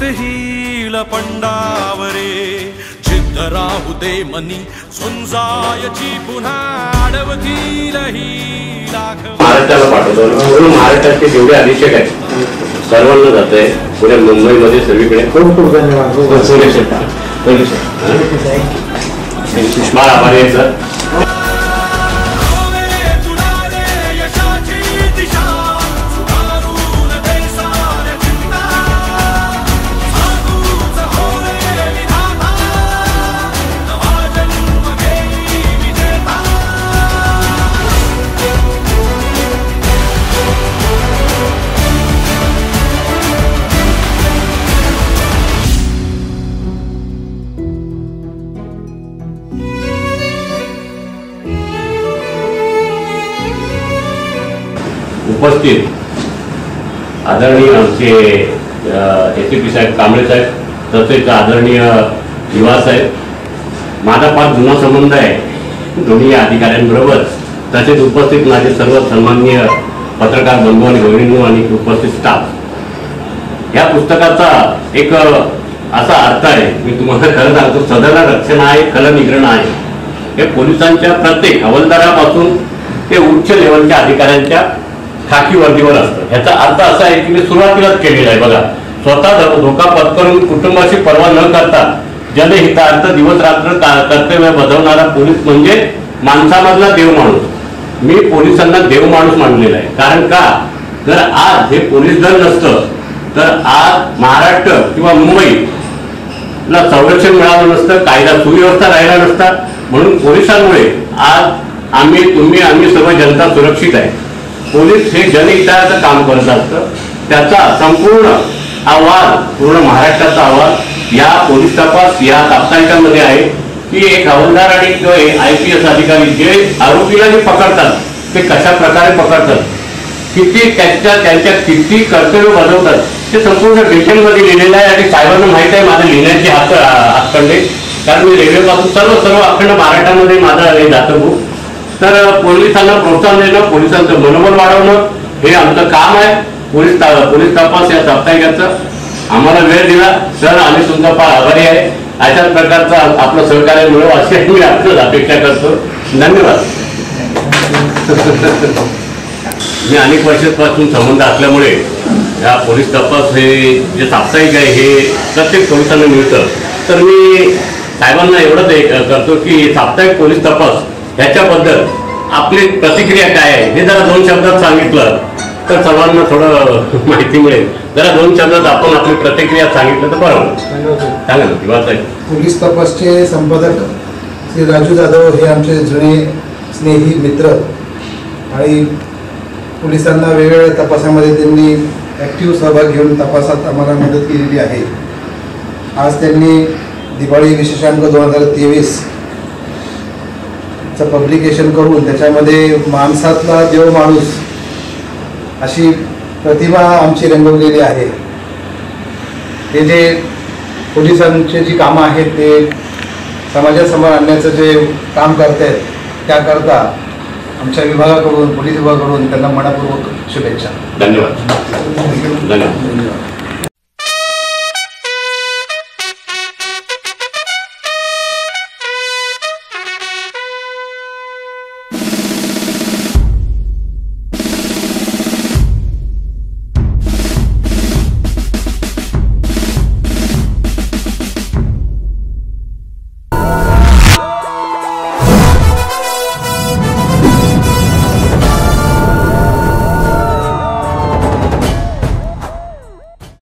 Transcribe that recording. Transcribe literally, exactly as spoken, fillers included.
Hill पंडावरे जिद्द राहू दे मनी झुंजायची पुन्हा अडवतील ही लाख। महाराष्ट्राला पाठवतो म्हणून महाराष्ट्राचे जेवढे अधीक्षक आहेत सर्वांना जाते पुणे मुंबईमध्ये सगळीकडे खूप खूप धन्यवाद। आभारी आहे सर। उपस्थित आदरणीय आमचे एसीपी साहेब कांबळे साहेब तसेच आदरणीय निवास साहेब, माझा फार जुना संबंध आहे दोन्ही अधिकाऱ्यांबरोबर। तसेच उपस्थित माझे सर्व सन्माननीय पत्रकार बंधू आणि भगिनींनो आणि उपस्थित स्टाफ, या पुस्तकाचा एक असा अर्थ आहे, मी तुम्हाला खरं सांगतो, सदन रक्षण आहे, खल निग्रहण आहे। हे पोलिसांच्या प्रत्येक हवालदारापासून ते उच्च लेवलच्या अधिकाऱ्यांच्या खाकी वर्दीवर असतं। ह्याचा अर्थ असा आहे की मी सुरुवातीलाच केलेला आहे बघा, स्वतः धोका पत्करून कुटुंबाची पर्वा न करता जनहितार्थ दिवस रात्र कर्तव्य बजावणारा पोलीस म्हणजे माणसामधला देव माणूस। मी पोलिसांना देव माणूस मानलेला आहे। कारण का, जर आज हे पोलीस दल नसतं तर आज महाराष्ट्र किंवा मुंबईला संरक्षण मिळालं नसतं, कायदा सुव्यवस्था राहिला नसता। म्हणून पोलिसांमुळे आज आम्ही तुम्ही आम्ही सर्व जनता सुरक्षित आहे। पोलीस हे जनहिताचं काम करत असतं, त्याचा संपूर्ण आवाज, पूर्ण महाराष्ट्राचा आवाज या पोलीस तपास या साप्ताहिकामध्ये आहे की एक हवालदार आणि आय पी एस अधिकारी जे आरोपीला जे पकडतात ते कशा प्रकारे पकडतात, किती त्यांच्या त्यांच्या किती कर्तव्य बजावतात, ते संपूर्ण डिटेलमध्ये लिहिलेलं आहे। आणि साहेबांना माहीत आहे माझं लिहिण्याची हात हातखंडे, कारण मी रेल्वेपासून सर्व सर्व अखंड महाराष्ट्रामध्ये माझं हे जातं बुक। तर पोलिसांना प्रोत्साहन देणं, पोलिसांचं मनोबल वाढवणं हे आमचं काम आहे। पोलीस पोलीस तपास या साप्ताहिकाचं आम्हाला वेळ दिला सर, आम्ही तुमचा फार आभारी आहे। अशाच प्रकारचं आपलं सहकार्य मिळो अशी मी आपल्याला अपेक्षा करतो। धन्यवाद। मी अनेक वर्षांपासून संबंध असल्यामुळे या पोलीस तपास हे जे साप्ताहिक आहे हे प्रत्येक पोलिसांना मिळतं। तर मी साहेबांना एवढंच करतो की साप्ताहिक पोलीस तपास ह्याच्याबद्दल आपली प्रतिक्रिया काय आहे हे जरा दोन शब्दात सांगितलं तर सर्वांना थोडं माहिती मिळेल। जरा दोन शब्दात आपण आपली प्रतिक्रिया सांगितलं तर बरं सांगा ना दिवास साहेब। पोलीस तपासचे संपादक श्री राजू जाधव हे आमचे जुने स्नेही मित्र आणि पोलिसांना वेगवेगळ्या तपासामध्ये त्यांनी ॲक्टिव्ह सहभाग घेऊन तपासात आम्हाला मदत केलेली आहे। आज त्यांनी दिवाळी विशेषांक दोन हजार तेवीस चं पब्लिकेशन करून त्याच्यामध्ये माणसातला देव माणूस अशी प्रतिमा आमची रंगवलेली आहे। हे जे पोलिसांचे जी कामं आहेत ते समाजासमोर आणण्याचं जे काम करत आहेत त्याकरता आमच्या विभागाकडून पोलीस विभागाकडून त्यांना मनपूर्वक शुभेच्छा। धन्यवाद। धन्यवाद।